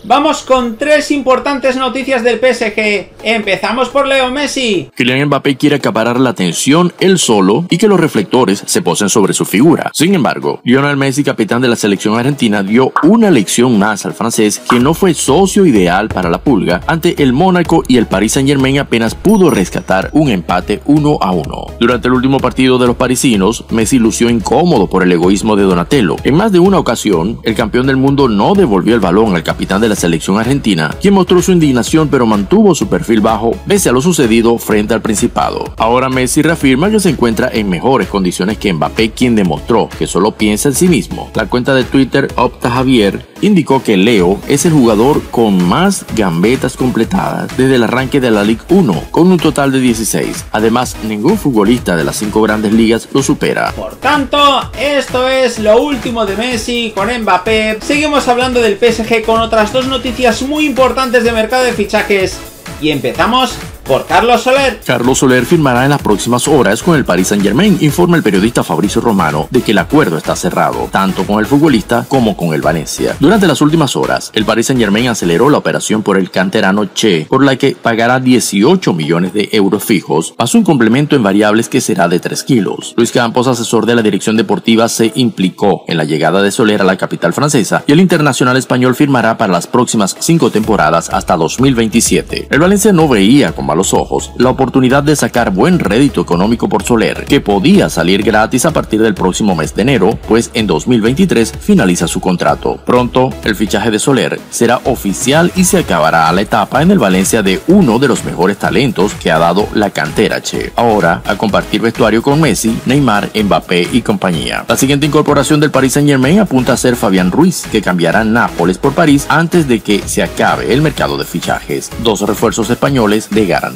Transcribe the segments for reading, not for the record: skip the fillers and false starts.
Vamos con tres importantes noticias del PSG. Empezamos por Leo Messi. Kylian Mbappé quiere acaparar la atención él solo y que los reflectores se posen sobre su figura. Sin embargo, Lionel Messi, capitán de la selección argentina, dio una lección más al francés, que no fue socio ideal para la Pulga ante el Mónaco, y el Paris Saint-Germain apenas pudo rescatar un empate 1-1. Durante el último partido de los parisinos, Messi lució incómodo por el egoísmo de Donatello. En más de una ocasión, el campeón del mundo no devolvió el balón al capitán de la selección argentina, quien mostró su indignación pero mantuvo su perfil bajo pese a lo sucedido frente al Principado. Ahora Messi reafirma que se encuentra en mejores condiciones que Mbappé, quien demostró que solo piensa en sí mismo. La cuenta de Twitter Opta Javier indicó que Leo es el jugador con más gambetas completadas desde el arranque de la Ligue 1, con un total de 16. Además, ningún futbolista de las 5 grandes ligas lo supera. Por tanto, esto es lo último de Messi con Mbappé. Seguimos hablando del PSG con otras dos noticias muy importantes de mercado de fichajes. Y empezamos por Carlos Soler. Carlos Soler firmará en las próximas horas con el Paris Saint-Germain, informa el periodista Fabrizio Romano de que el acuerdo está cerrado, tanto con el futbolista como con el Valencia. Durante las últimas horas, el Paris Saint-Germain aceleró la operación por el canterano Che, por la que pagará 18 millones de euros fijos, más un complemento en variables que será de 3 kilos. Luis Campos, asesor de la dirección deportiva, se implicó en la llegada de Soler a la capital francesa, y el internacional español firmará para las próximas 5 temporadas hasta 2027. El Valencia no veía con los ojos la oportunidad de sacar buen rédito económico por Soler, que podía salir gratis a partir del próximo mes de enero, pues en 2023 finaliza su contrato. Pronto, el fichaje de Soler será oficial y se acabará la etapa en el Valencia de uno de los mejores talentos que ha dado la cantera Che. Ahora, a compartir vestuario con Messi, Neymar, Mbappé y compañía. La siguiente incorporación del Paris Saint-Germain apunta a ser Fabián Ruiz, que cambiará Nápoles por París antes de que se acabe el mercado de fichajes. 2 refuerzos españoles de garantías.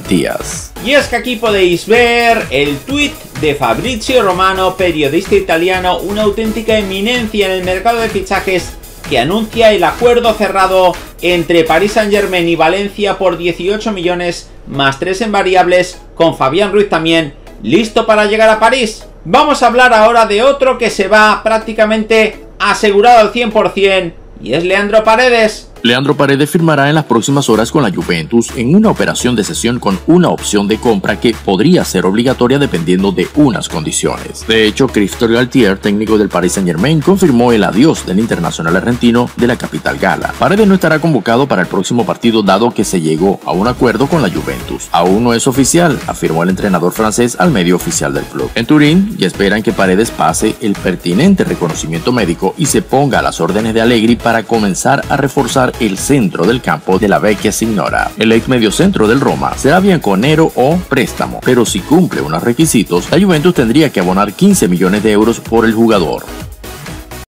Y es que aquí podéis ver el tuit de Fabrizio Romano, periodista italiano, una auténtica eminencia en el mercado de fichajes, que anuncia el acuerdo cerrado entre Paris Saint-Germain y Valencia por 18 millones más 3 en variables, con Fabián Ruiz también listo para llegar a París. Vamos a hablar ahora de otro que se va prácticamente asegurado al 100%, y es Leandro Paredes. Leandro Paredes firmará en las próximas horas con la Juventus en una operación de cesión con una opción de compra que podría ser obligatoria dependiendo de unas condiciones. De hecho, Christophe Galtier, técnico del Paris Saint-Germain, confirmó el adiós del internacional argentino de la capital gala. Paredes no estará convocado para el próximo partido dado que se llegó a un acuerdo con la Juventus. Aún no es oficial, afirmó el entrenador francés al medio oficial del club. En Turín ya esperan que Paredes pase el pertinente reconocimiento médico y se ponga a las órdenes de Allegri para comenzar a reforzar el centro del campo de la Vecchia Signora. El ex mediocentro del Roma será bianconero o préstamo, pero si cumple unos requisitos, la Juventus tendría que abonar 15 millones de euros por el jugador.